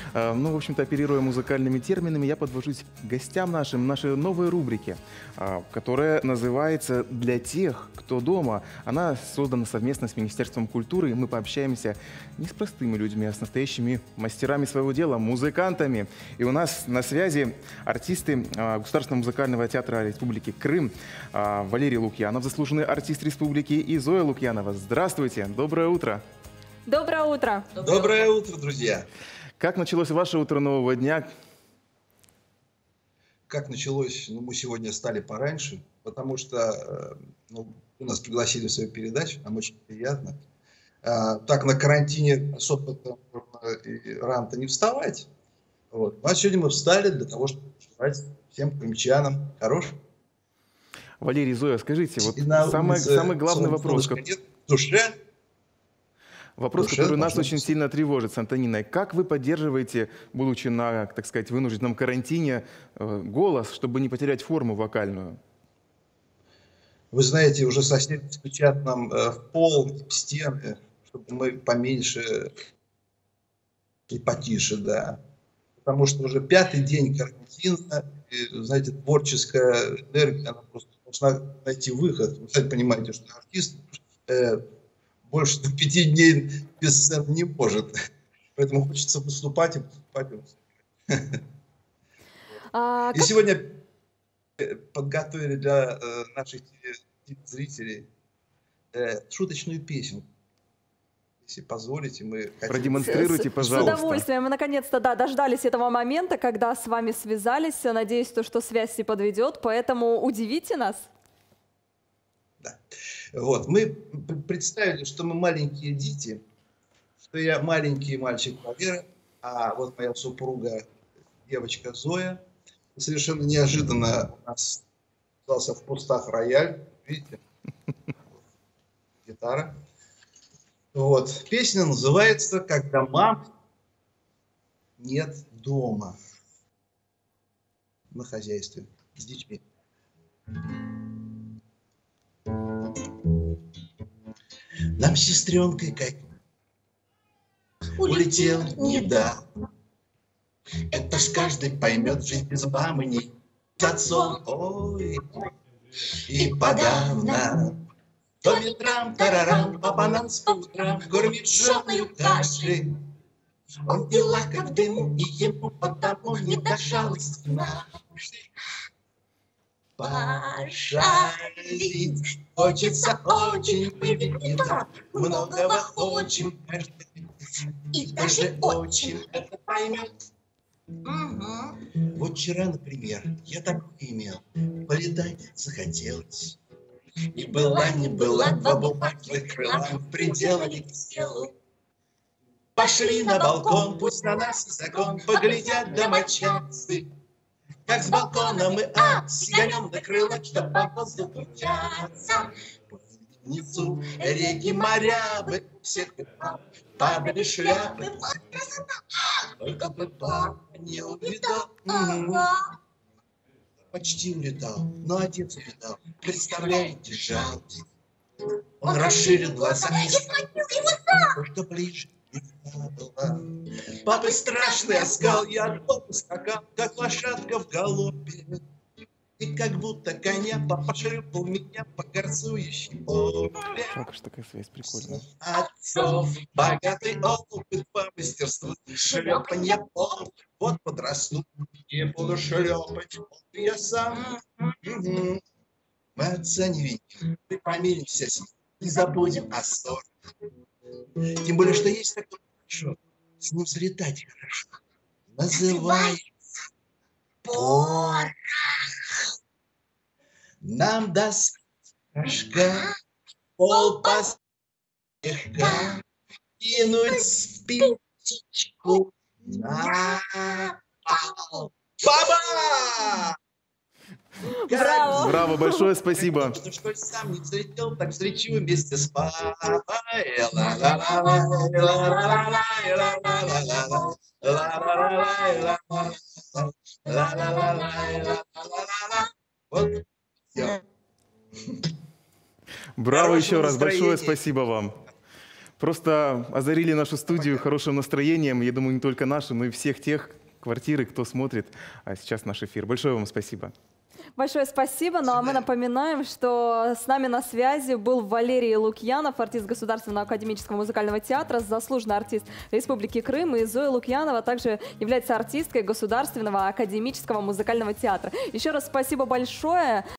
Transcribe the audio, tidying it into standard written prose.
Ну, в общем-то, оперируя музыкальными терминами, я подвожусь к гостям нашей новой рубрики, которая называется «Для тех, кто дома». Она создана совместно с Министерством культуры, и мы пообщаемся не с простыми людьми, а с настоящими мастерами своего дела, музыкантами. И у нас на связи артисты Государственного музыкального театра Республики Крым Валерий Лукьянов, заслуженный артист республики, и Зоя Лукьянова. Здравствуйте, доброе утро. Доброе утро. Доброе утро, друзья. Как началось ваше утро нового дня? Как началось? Ну, мы сегодня встали пораньше, потому что у нас пригласили в свою передачу, нам очень приятно. Так на карантине особо рано-то не вставать. Вот. А сегодня мы встали для того, чтобы пожелать всем крымчанам хорошего. Валерий, Зоя, скажите, вот самый главный вопрос, который нас очень сильно тревожит с Антониной. Как вы поддерживаете, будучи на, так сказать, вынужденном карантине, голос, чтобы не потерять форму вокальную? Вы знаете, уже соседи стучат нам в пол, в стены, чтобы мы поменьше и потише, да. Потому что уже 5-й день карантина, и, знаете, творческая энергия, она просто должна найти выход. Вы сами понимаете, что артист больше 5 дней без сцены не может. Поэтому хочется выступать и выступать. И сегодня подготовили для наших зрителей шуточную песню. Если позволите, мы хотим... Продемонстрируйте, пожалуйста. С удовольствием. Мы наконец-то дождались этого момента, когда с вами связались. Надеюсь, что связь не подведет, поэтому удивите нас. Да. Вот. Мы представили, что мы маленькие дети, что я маленький мальчик Валера, а вот моя супруга, девочка Зоя. Совершенно неожиданно у нас остался в кустах рояль, видите, гитара. Вот. Песня называется «Когда мам нет дома» на хозяйстве с детьми. Нам с сестренкой как улетел недавно. Это ж каждый поймет, жизнь без мамы не с отцом. Ой, и подавно. То ветрам, тарарам, папа нас по утрам кормит жженую кашей. Он дела как дым, и ему потому не до жалости нашей. Пожалеть хочется очень, мы ведь не так многого хочем каждый. И даже очень это поймет. Вот вчера, например, я такое имел, полетать захотелось. И была, не была, два бумажных крыла в пределах сел. Пошли на балкон, пусть на нас закон, поглядят домочадцы. Как с балкона мы сиганем до крыла, что по воздуху мчатся. Внизу реки, моря, бы всех падали шляпы. Только бы папа не улетал. Почти улетал, но отец улетал. Представляете, жалко. Он расширил глаза. Я смотрю его сам. Что ближе. Папы страшный оскал, я от скакал, как лошадка в галопе. И как будто коня папа шлепал меня по горцующей поле. Жалко, что такая связь прикольная. Отцов богатый опыт по мастерству шлепанья пол. Вот подрасту и буду шлепать я сам. Мы отца не видим, мы помиримся с ним, не забудем о ссоре. Тем более, что есть такое хорошо, с ним залетать хорошо. Называется порох. Нам даст рожка, пол слегка, кинуть спичку на пол. Баба! Браво! Браво, большое спасибо. Что сам не взлетел, так встречу вместе с папой. Вот. Браво еще раз, большое спасибо вам. Просто озарили нашу студию хорошим настроением. Я думаю, не только нашу, но и всех тех квартиры, кто смотрит сейчас наш эфир. Большое вам спасибо. Большое спасибо. Ну а мы напоминаем, что с нами на связи был Валерий Лукьянов, артист Государственного академического музыкального театра, заслуженный артист Республики Крым. И Зоя Лукьянова также является артисткой Государственного академического музыкального театра. Еще раз спасибо большое.